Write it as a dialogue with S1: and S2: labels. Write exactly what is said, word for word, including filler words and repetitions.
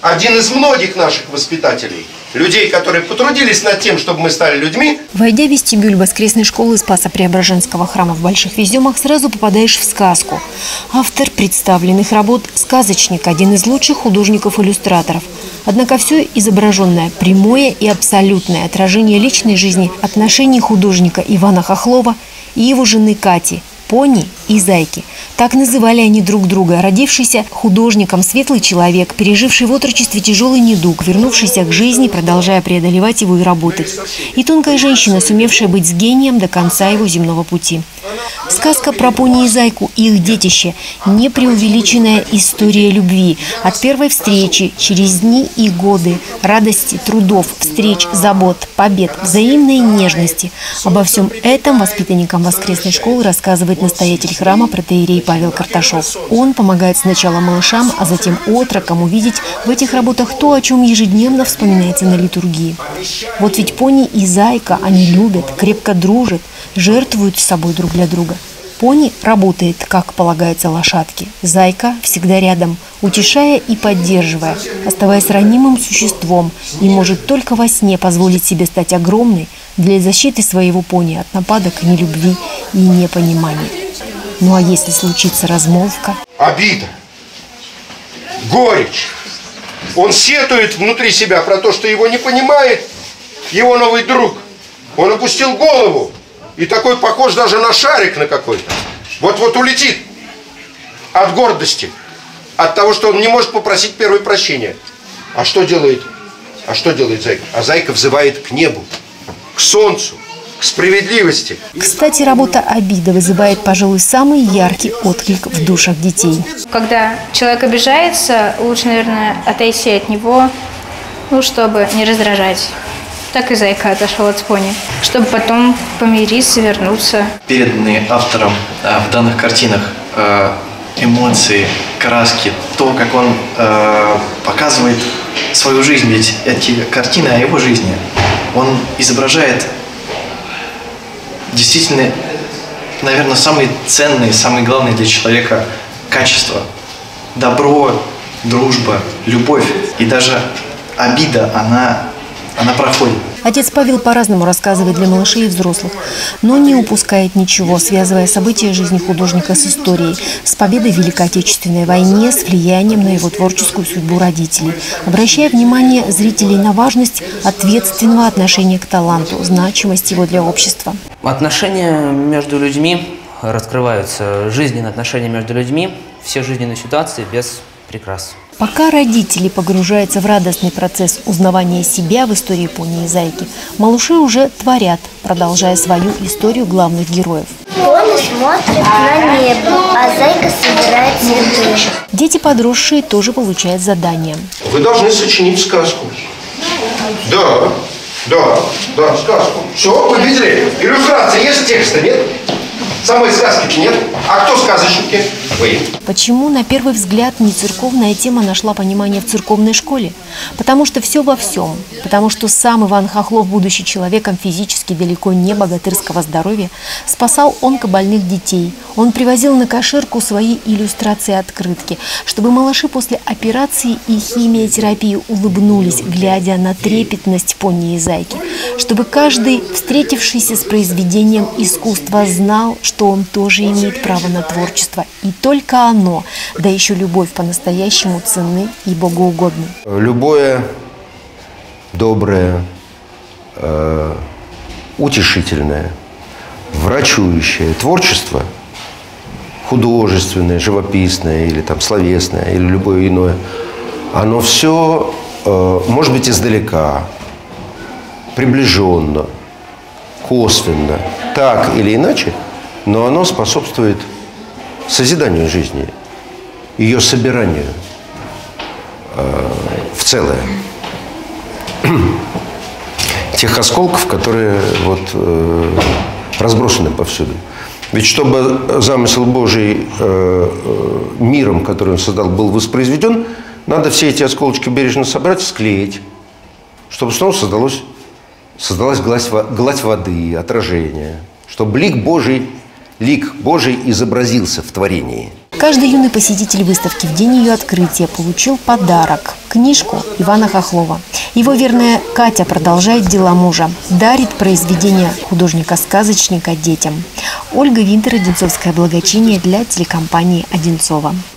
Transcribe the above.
S1: один из многих наших воспитателей, людей, которые потрудились над тем, чтобы мы стали людьми.
S2: Войдя в вестибюль воскресной школы Спасо-Преображенского храма в Больших Веземах, сразу попадаешь в сказку. Автор представленных работ – сказочник, один из лучших художников-иллюстраторов. Однако все изображенное – прямое и абсолютное отражение личной жизни, отношений художника Ивана Хохлова и его жены Кати, Пони и Зайки. Так называли они друг друга. Родившийся художником светлый человек, переживший в отрочестве тяжелый недуг, вернувшийся к жизни, продолжая преодолевать его и работать. И тонкая женщина, сумевшая быть с гением до конца его земного пути. Сказка про Пони и Зайку и их детище – непреувеличенная история любви. От первой встречи, через дни и годы, радости, трудов, встреч, забот, побед, взаимной нежности. Обо всем этом воспитанникам воскресной школы рассказывает настоятель храма протоиерей Павел Карташов. Он помогает сначала малышам, а затем отрокам увидеть в этих работах то, о чем ежедневно вспоминается на литургии. Вот ведь Пони и Зайка, они любят, крепко дружат, жертвуют собой друг для друга. Пони работает, как полагается лошадке. Зайка всегда рядом, утешая и поддерживая, оставаясь ранимым существом, и может только во сне позволить себе стать огромной для защиты своего пони от нападок нелюбви и непонимания. Ну а если случится размолвка?
S1: Обида, горечь. Он сетует внутри себя про то, что его не понимает его новый друг. Он опустил голову. И такой похож даже на шарик на какой-то. Вот-вот улетит от гордости, от того, что он не может попросить первое прощения. А что делает? А что делает Зайка? А Зайка взывает к небу, к солнцу, к справедливости.
S2: Кстати, работа «Обида» вызывает, пожалуй, самый яркий отклик в душах детей.
S3: Когда человек обижается, лучше, наверное, отойти от него, ну, чтобы не раздражать. Так и Зайка отошел от Пони, чтобы потом помириться, вернуться.
S4: Переданные автором э, в данных картинах э, эмоции, краски, то, как он э, показывает свою жизнь, ведь эти картины о его жизни, он изображает действительно, наверное, самые ценные, самые главные для человека качества. Добро, дружба, любовь и даже обида, она... Она проходит.
S2: Отец Павел по-разному рассказывает для малышей и взрослых, но не упускает ничего, связывая события жизни художника с историей, с победой в Великой Отечественной войне, с влиянием на его творческую судьбу родителей, обращая внимание зрителей на важность ответственного отношения к таланту, значимость его для общества.
S5: Отношения между людьми раскрываются, жизненные отношения между людьми, все жизненные ситуации без прикрас.
S2: Пока родители погружаются в радостный процесс узнавания себя в истории Пони и Зайки, малыши уже творят, продолжая свою историю главных героев.
S6: Пони смотрит на небо, а Зайка собирает цветы.
S2: Дети подросшие тоже получают задания.
S1: Вы должны сочинить сказку. Да, да, да, сказку. Все, вы видели? Иллюстрации есть, текста нет? Самой сказки нет. А кто сказочники? Вы.
S2: Почему, на первый взгляд, не церковная тема нашла понимание в церковной школе? Потому что все во всем. Потому что сам Иван Хохлов, будучи человеком физически далеко не богатырского здоровья, спасал онкобольных детей. Он привозил на кошерку свои иллюстрации-открытки, чтобы малыши после операции и химиотерапии улыбнулись, глядя на трепетность Пони и Зайки. Чтобы каждый, встретившийся с произведением искусства, знал, что он тоже имеет право на творчество. И только оно, да еще любовь по-настоящему ценны и богоугодны.
S1: Любое доброе, э, утешительное, врачующее творчество, художественное, живописное или там словесное, или любое иное, оно все э, может быть издалека, приближенно, косвенно, так или иначе, но оно способствует созиданию жизни, ее собиранию э, в целое. Тех осколков, которые вот, э, разбросаны повсюду. Ведь чтобы замысел Божий э, э, миром, который он создал, был воспроизведен, надо все эти осколочки бережно собрать, склеить, чтобы снова создалось, создалась гладь, гладь воды, отражение, чтобы лик Божий, лик Божий изобразился в творении.
S2: Каждый юный посетитель выставки в день ее открытия получил подарок – книжку Ивана Хохлова. Его верная Катя продолжает дела мужа, дарит произведения художника-сказочника детям. Ольга Винтер, Одинцовское благочиние для телекомпании «Одинцово».